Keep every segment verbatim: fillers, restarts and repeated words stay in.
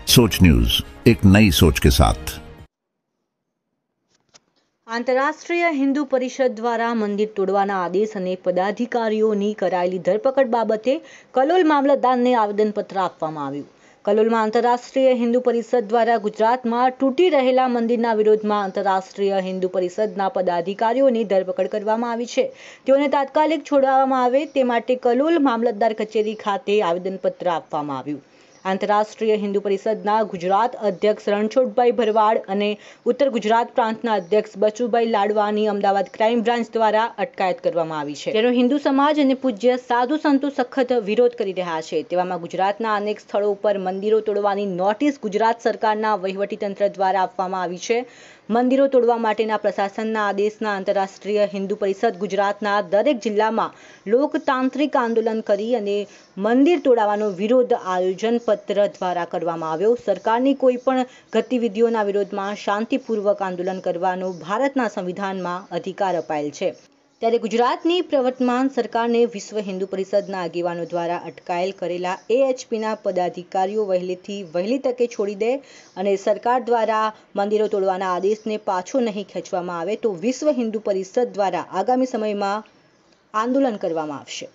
सोच न्यूज, एक नई सोच के साथ। आंतरराष्ट्रीय हिंदू परिषद द्वारा मंदिर तोड़वाना आदेश અને પદાધિકારીઓની કરાયેલી ધરપકડ બાબતે કલોલ મામલતદારને આવેદનપત્ર આપવામાં આવ્યું। કલોલમાં આંતરરાષ્ટ્રીય હિન્દુ પરિષદ દ્વારા ગુજરાતમાં તૂટી રહેલા મંદિરના વિરોધમાં આંતરરાષ્ટ્રીય હિન્દુ પરિષદના પદાધિકારીઓની ધરપકડ કરવામાં આવી છે। તેઓને તાત્કાલિક છોડવામાં આવે તે માટે કલોલ મામલતદાર કચેરી ખાતે આવેદનપત્ર આપવામાં આવ્યું। આંતરરાષ્ટ્રીય હિન્દુ પરિષદના ગુજરાત અધ્યક્ષ રણછોડભાઈ ભરવાડ અને ઉત્તર ગુજરાત પ્રાંતના અધ્યક્ષ બચુભાઈ લાડવાની અમદાવાદ ક્રાઇમ બ્રાન્ચ દ્વારા અટકાયત કરવામાં આવી છે, જેનો હિન્દુ સમાજ અને પૂજ્ય સાધુ સંતો સખત વિરોધ કરી રહ્યા છે। તેવામાં ગુજરાતના અનેક સ્થળો પર મંદિરો તોડવાની નોટિસ ગુજરાત સરકારના વહીવટીતંત્ર દ્વારા આપવામાં આવી છે। મંદિરો તોડવા માટેના પ્રશાસનના આદેશના આંતરરાષ્ટ્રીય હિન્દુ પરિષદ ગુજરાતના દરેક જિલ્લામાં લોકતાંત્રિક આંદોલન કરી અને મંદિર તોડવાનો વિરોધ આયોજન પત્ર દ્વારા કરવામાં આવ્યો। સરકારની કોઈ પણ ગતિવિધિઓના વિરોધમાં શાંતિપૂર્વક આંદોલન કરવાનો ભારતના સંવિધાનમાં અધિકાર અપાયેલ છે। ત્યારે ગુજરાતની પ્રવર્તમાન સરકારને વિશ્વ હિન્દુ પરિષદના આગેવાનો દ્વારા અટકાયેલ કરેલા એએચપીના પદાધિકારીઓ વહેલીથી વહેલી તકે છોડી દે અને સરકાર દ્વારા મંદિરો તોડવાના આદેશને પાછો નહીં ખેંચવામાં આવે તો વિશ્વ હિન્દુ પરિષદ દ્વારા આગામી સમયમાં આંદોલન કરવામાં આવશે।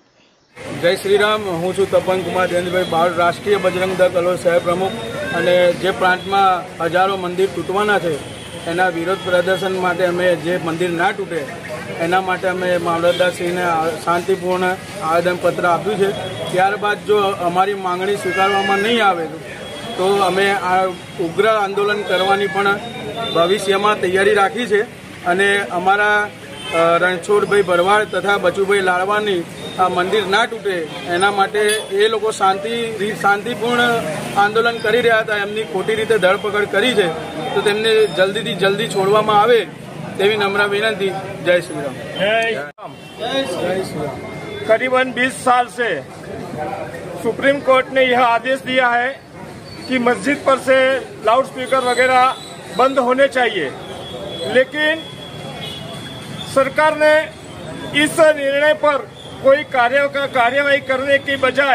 જય શ્રી રામ। હું છું તપન કુમાર દેવેન્દ્રભાઈ બાળ, રાષ્ટ્રીય બજરંગ દળ કલોલ શહેર પ્રમુખ। અને જે પ્રાંતમાં હજારો મંદિર તૂટવાના છે એના વિરોધ પ્રદર્શન માટે અમે જે મંદિર ના તૂટે એના માટે અમે મામલતદારશ્રીને શાંતિપૂર્ણ આવેદનપત્ર આપ્યું છે। ત્યારબાદ જો અમારી માંગણી સ્વીકારવામાં નહીં આવે તો અમે આ ઉગ્ર આંદોલન કરવાની પણ ભવિષ્યમાં તૈયારી રાખી છે। અને અમારા રણછોડભાઈ ભરવાડ તથા બચુભાઈ લાડવાની આ મંદિર ના તૂટે એના માટે એ લોકો શાંતિ શાંતિપૂર્ણ આંદોલન કરી રહ્યા હતા, એમની ખોટી રીતે ધરપકડ કરી છે તો તેમને જલ્દીથી જલ્દી છોડવામાં આવે तेरी नम्र विनती। जय श्री राम। जय राम। जय श्री राम। करीबन बीस साल से सुप्रीम कोर्ट ने यह आदेश दिया है कि मस्जिद पर से लाउड स्पीकर वगैरह बंद होने चाहिए, लेकिन सरकार ने इस निर्णय पर कोई कार्य का कार्यवाही करने की बजाय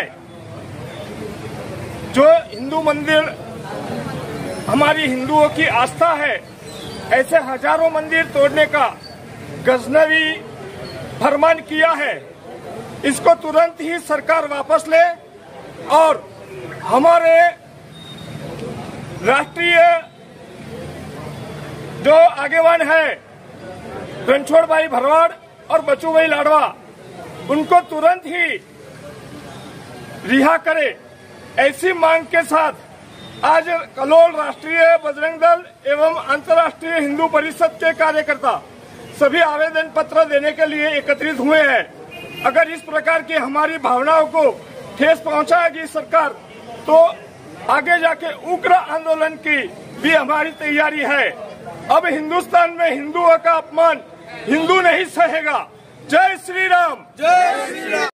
जो हिंदू मंदिर हमारी हिंदुओं की आस्था है ऐसे हजारों मंदिर तोड़ने का गजनवी फरमान किया है। इसको तुरंत ही सरकार वापस ले और हमारे राष्ट्रीय जो आगेवान है रणछोड़भाई भरवाड़ और बचुभाई लाडवा, उनको तुरंत ही रिहा करे, ऐसी मांग के साथ आज कलोल राष्ट्रीय बजरंग दल एवं अंतर्राष्ट्रीय हिंदू परिषद के कार्यकर्ता सभी आवेदन पत्र देने के लिए एकत्रित हुए हैं। अगर इस प्रकार की हमारी भावनाओं को ठेस पहुंचाएगी सरकार तो आगे जाके उग्र आंदोलन की भी हमारी तैयारी है। अब हिंदुस्तान में हिंदुओं का अपमान हिंदू नहीं सहेगा। जय श्री राम। जय श्री राम।